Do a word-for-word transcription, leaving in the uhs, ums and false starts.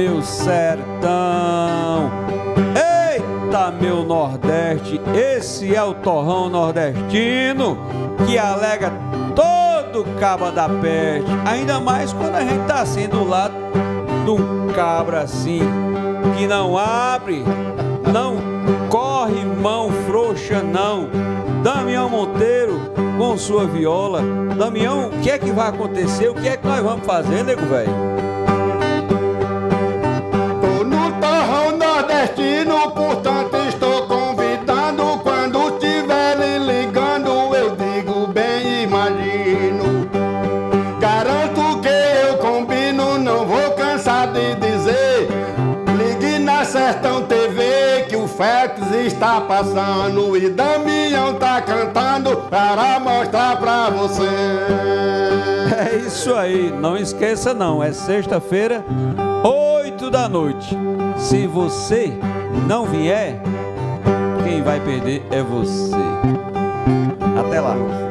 meu sertão. Eita, meu Nordeste, esse é o torrão nordestino que alega todo caba da peste. Ainda mais quando a gente tá assim do lado de um cabra assim, que não abre, não corre mão frouxa não. Damião Monteiro com sua viola. Damião, o que é que vai acontecer? O que é que nós vamos fazer, nego velho? Tô no torrão nordestino, portanto estou convidando. Quando tiver lhe ligando, eu digo bem, imagino. Garanto que eu combino, não vou cansar de dizer. Ligue na Sertão T V que o Félix está passando e Damião tá cantando para mostrar pra você. É isso aí, não esqueça não, é sexta-feira, oito da noite. Se você não vier, quem vai perder é você. Até lá.